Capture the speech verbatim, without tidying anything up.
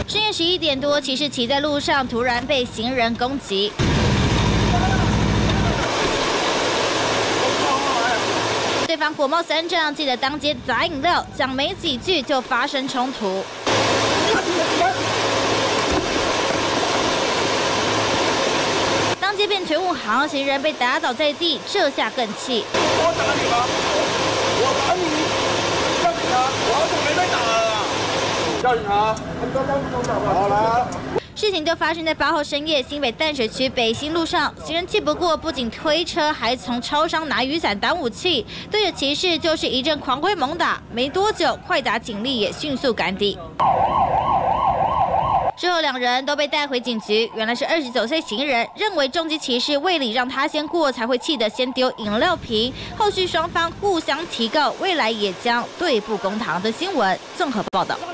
深夜十一点多，骑士骑在路上，突然被行人攻击。对方火冒三丈，记得当街砸饮料，讲没几句就发生冲突。当街变全武行，行人被打倒在地，这下更气。 我打你吗？我打你！叫警察！我好久没被打了啦！叫警察！好来。 事情就发生在八号深夜，新北淡水区北新路上，行人气不过，不仅推车，还从超商拿雨伞当武器，对着骑士就是一阵狂挥猛打。没多久，快打警力也迅速赶抵。之后两人都被带回警局，原来是二十九岁行人认为重机骑士为理让他先过，才会气得先丢饮料瓶。后续双方互相提告，未来也将对簿公堂的新闻综合报道。